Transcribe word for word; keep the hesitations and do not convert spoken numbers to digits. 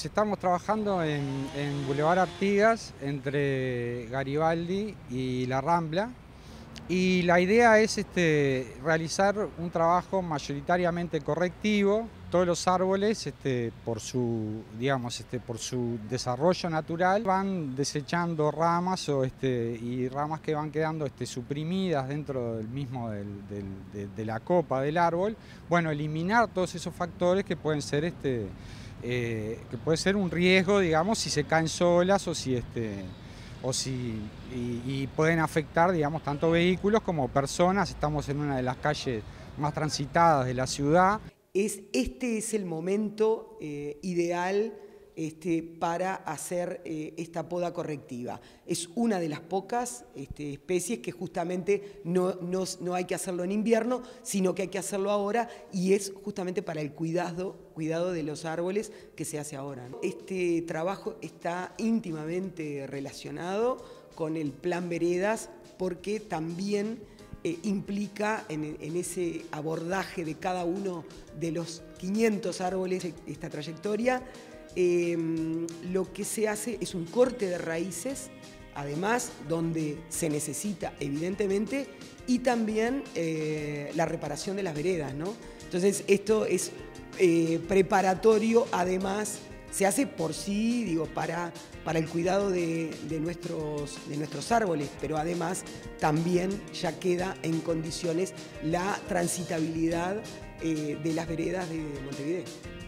Estamos, estamos trabajando en, en Boulevard Artigas, entre Garibaldi y La Rambla, y la idea es este, realizar un trabajo mayoritariamente correctivo. Todos los árboles, este, por su, digamos, este, por su desarrollo natural, van desechando ramas o, este, y ramas que van quedando este, suprimidas dentro del mismo del, del, de, de la copa del árbol. Bueno, eliminar todos esos factores que pueden ser este, eh, que puede ser un riesgo, digamos, si se caen solas o si este, o si y, y pueden afectar, digamos, tanto vehículos como personas. Estamos en una de las calles más transitadas de la ciudad. Es, este es el momento eh, ideal este, para hacer eh, esta poda correctiva. Es una de las pocas este, especies que justamente no, no, no hay que hacerlo en invierno, sino que hay que hacerlo ahora, y es justamente para el cuidado, cuidado de los árboles que se hace ahora, ¿no? Este trabajo está íntimamente relacionado con el Plan Veredas, porque también Eh, implica en, en ese abordaje de cada uno de los quinientos árboles esta trayectoria. Eh, lo que se hace es un corte de raíces, además donde se necesita evidentemente, y también eh, la reparación de las veredas, ¿no? Entonces esto es eh, preparatorio, además se hace por sí, digo, para, para el cuidado de, de, nuestros, de nuestros árboles, pero además también ya queda en condiciones la transitabilidad eh, de las veredas de Montevideo.